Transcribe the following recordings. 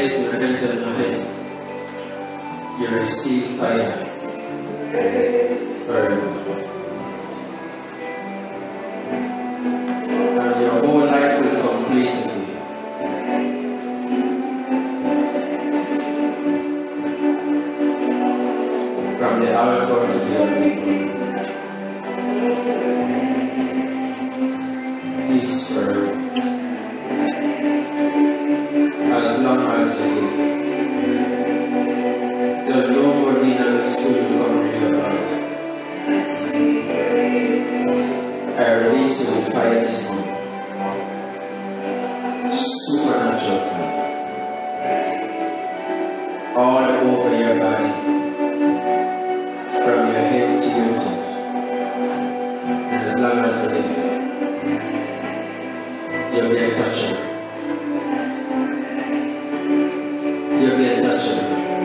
place your hands on your head. You receive fire. And your whole life will completely. From the altar to the peace serve. As long as you live, the no more dynamics will come to your life. I release you with fire this morning. Supernatural power. All over your body. From your head to your toe. And as long as you live, you'll be a toucher. You'll be a toucher.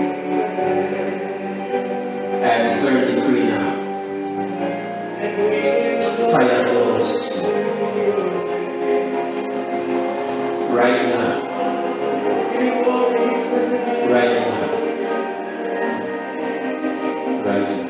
I declare the decree now. Fire goes. Right now. Right now. Right now.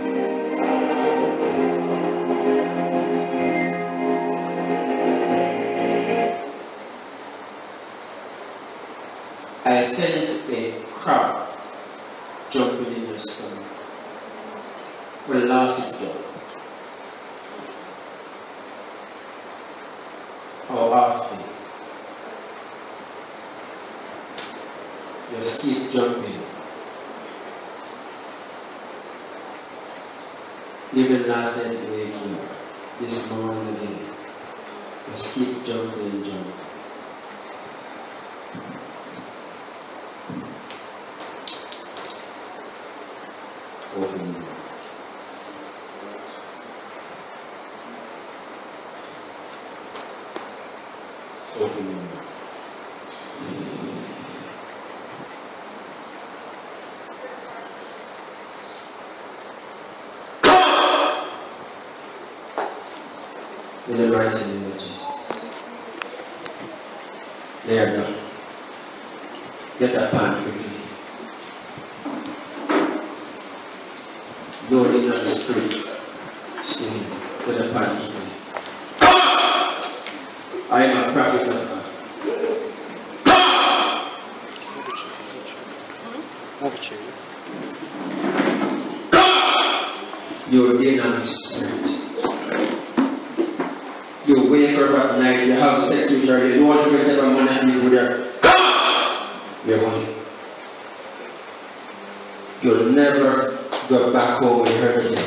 I sense a crowd jumping in your stomach. Well, last jump. How often? Just keep jumping. Even last night wake you, this morning again. Just keep jumping and jumping. Open your mouth. Open your mouth. In the mighty name of Jesus. There you go. Get that pan quickly. Go in on the street. Stay. Get that pan quickly. I am a prophet of God. You're in on the spirit. You wake up at night, you have sex with her, you don't forget about man and you with her. You're honey. You'll never go back home with her again.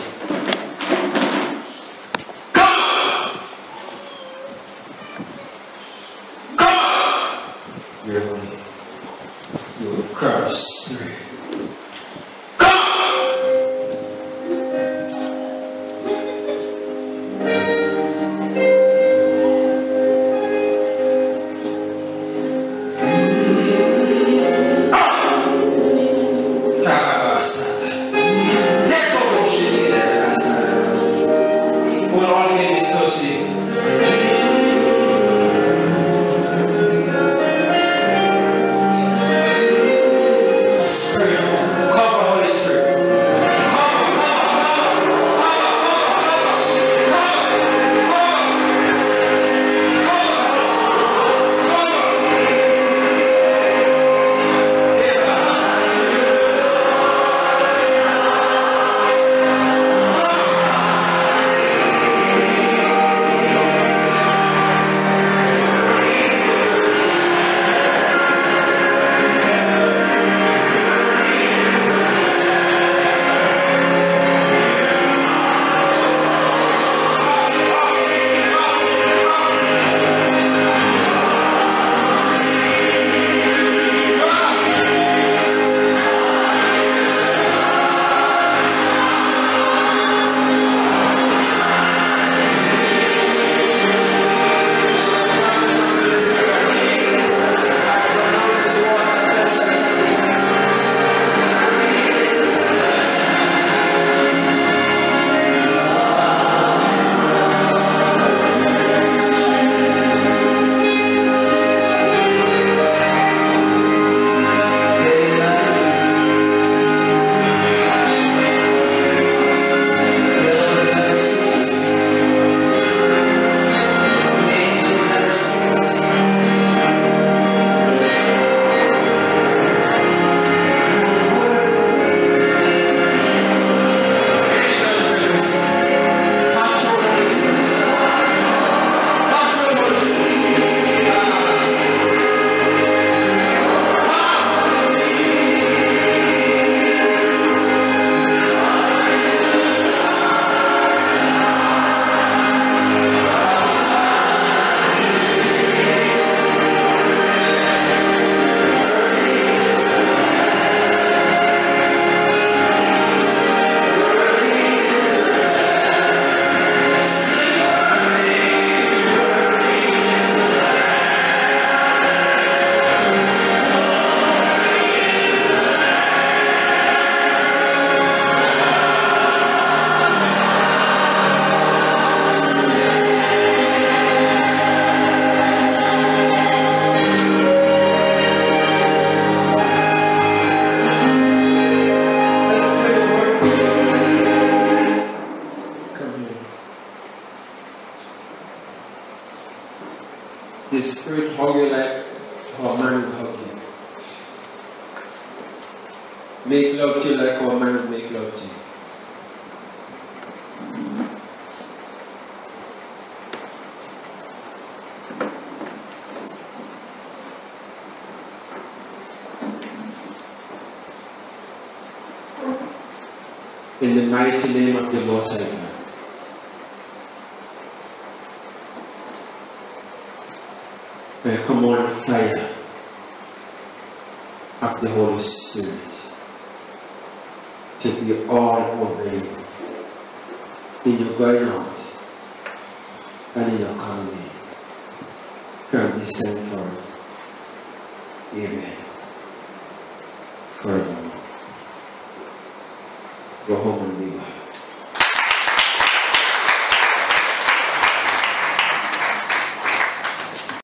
You're honey. You're a cursed spirit. the Spirit hug you like how a man will hug you. Make love to you like how a man will make love to you. In the mighty name of the Most High God. I command fire of the Holy Spirit to be all over you, in your going out and in your coming in, from this time forward. Amen. Forevermore. Go home and be well.